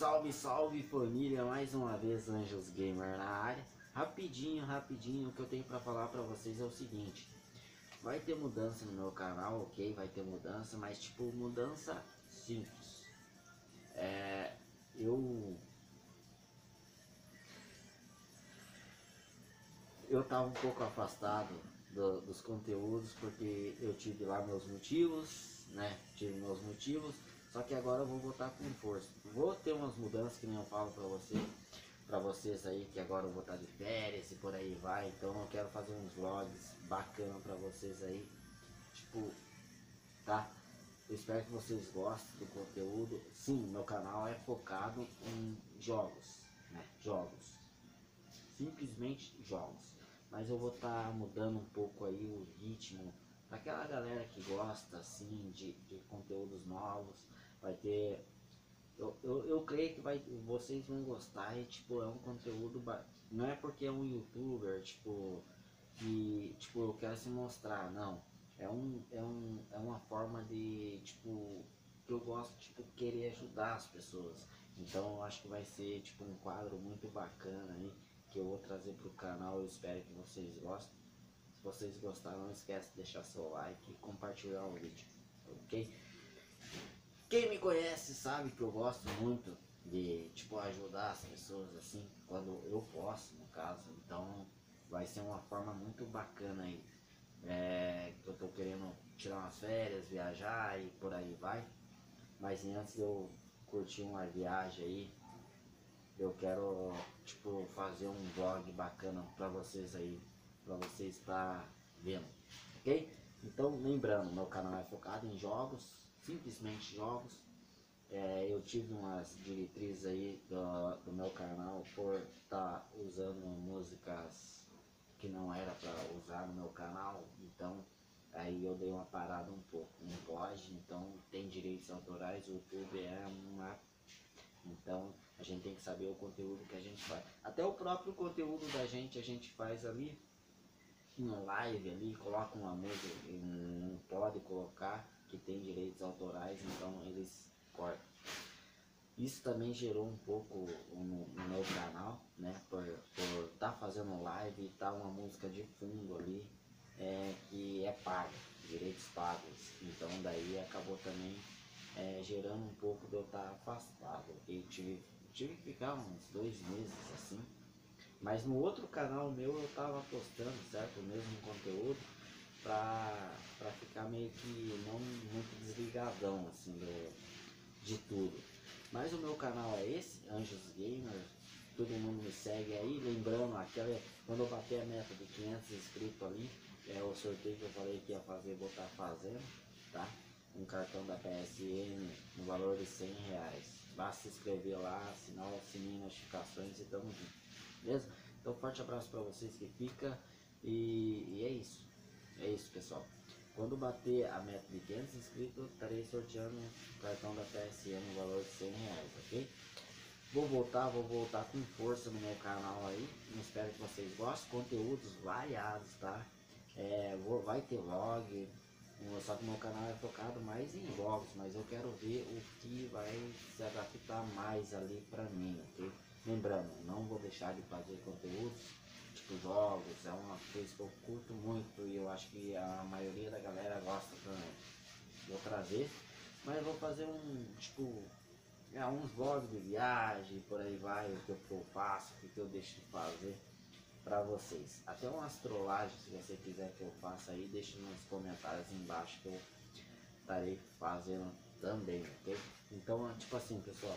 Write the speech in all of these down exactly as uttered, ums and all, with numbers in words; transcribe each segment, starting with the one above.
Salve, salve família, mais uma vez Anjos Gamer na área. Rapidinho, rapidinho, o que eu tenho para falar para vocês é o seguinte. Vai ter mudança no meu canal, ok? Vai ter mudança, mas tipo, mudança simples. É, eu... Eu tava um pouco afastado do, dos conteúdos porque eu tive lá meus motivos, né? Tive meus motivos. Só que agora eu vou voltar com força. Vou ter umas mudanças que nem eu falo pra você, pra vocês aí, que agora eu vou estar de férias e por aí vai. Então eu quero fazer uns vlogs bacana pra vocês aí. Tipo, tá? Eu espero que vocês gostem do conteúdo. Sim, meu canal é focado em jogos, né? Jogos. Simplesmente jogos. Mas eu vou estar mudando um pouco aí o ritmo para aquela galera que gosta assim de, de conteúdos novos. Vai ter, eu, eu, eu creio que vai, vocês vão gostar. E tipo, é um conteúdo, não é porque é um youtuber tipo que tipo eu quero se mostrar, não. É um é um é uma forma de tipo que eu gosto, tipo, querer ajudar as pessoas. Então eu acho que vai ser tipo um quadro muito bacana aí que eu vou trazer pro canal. Eu espero que vocês gostem. Se vocês gostaram, não esquece de deixar seu like e compartilhar o vídeo, ok? Quem me conhece sabe que eu gosto muito de tipo ajudar as pessoas assim, quando eu posso, no caso. Então vai ser uma forma muito bacana aí. É, que eu tô querendo tirar umas férias, viajar e por aí vai. Mas antes de eu curtir uma viagem aí, eu quero tipo fazer um vlog bacana pra vocês aí, pra vocês estar vendo, ok? Então lembrando, meu canal é focado em jogos, simplesmente jogos. É, eu tive umas diretrizes aí do, do meu canal por estar tá usando músicas que não era para usar no meu canal, então aí eu dei uma parada um pouco. Não pode, então tem direitos autorais, o YouTube é uma... Então a gente tem que saber o conteúdo que a gente faz. Até o próprio conteúdo da gente a gente faz ali uma live ali, coloca uma música, não pode colocar que tem direitos autorais, então eles cortam. Isso também gerou um pouco no, no meu canal, né, por estar tá fazendo live e tá uma música de fundo ali, é, que é paga, direitos pagos. Então daí acabou também é, gerando um pouco de eu estar tá afastado. E tive, tive que ficar uns dois meses assim. Mas no outro canal meu eu tava postando, certo, o mesmo conteúdo, pra, pra ficar meio que não muito desligadão assim do, de tudo. Mas o meu canal é esse, Anjos Gamer, todo mundo me segue aí. Lembrando, aquela, quando eu bater a meta de quinhentos inscritos ali, é o sorteio que eu falei que ia fazer, vou estar fazendo, tá? Um cartão da P S N no valor de cem reais. Basta se inscrever lá, assinar o sininho de notificações e tamo junto. Beleza? Então forte abraço para vocês que fica e, e é isso, é isso pessoal. Quando bater a meta de quinhentos inscritos, estarei sorteando o cartão da P S N no valor de cem reais, ok? Vou voltar, vou voltar com força no meu canal aí, espero que vocês gostem, conteúdos variados, tá? É, vou, vai ter vlog, só que meu canal é focado mais em jogos, mas eu quero ver o que vai se adaptar mais ali pra mim, ok? Lembrando, não vou deixar de fazer conteúdos, tipo jogos, é uma coisa que eu curto muito e eu acho que a maioria da galera gosta também. Vou trazer, mas vou fazer um, tipo, é, uns vlogs de viagem, por aí vai, o que eu faço, o que eu deixo de fazer pra vocês. Até umas trollagens, se você quiser que eu faça aí, deixe nos comentários embaixo que eu estarei fazendo também, ok? Então, tipo assim, pessoal,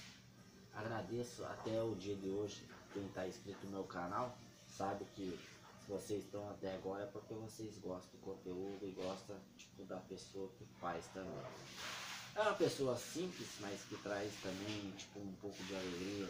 agradeço até o dia de hoje quem está inscrito no meu canal. Sabe que se vocês estão até agora é porque vocês gostam do conteúdo e gostam tipo da pessoa que faz também. É uma pessoa simples, mas que traz também tipo um pouco de alegria.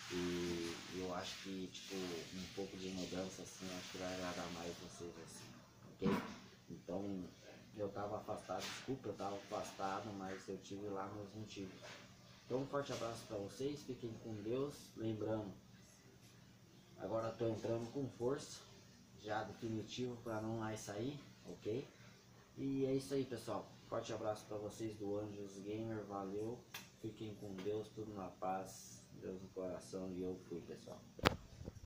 E eu acho que tipo um pouco de mudança assim, acho que vai agradar mais vocês assim, ok? Então eu tava afastado, desculpa, eu tava afastado, mas eu tive lá meus motivos. Então um forte abraço para vocês, fiquem com Deus. Lembrando, agora estou entrando com força, já definitivo para não mais sair, ok? E é isso aí pessoal, forte abraço para vocês do Anjos Gamer, valeu Fiquem com Deus, tudo na paz, Deus no coração, e eu fui, pessoal.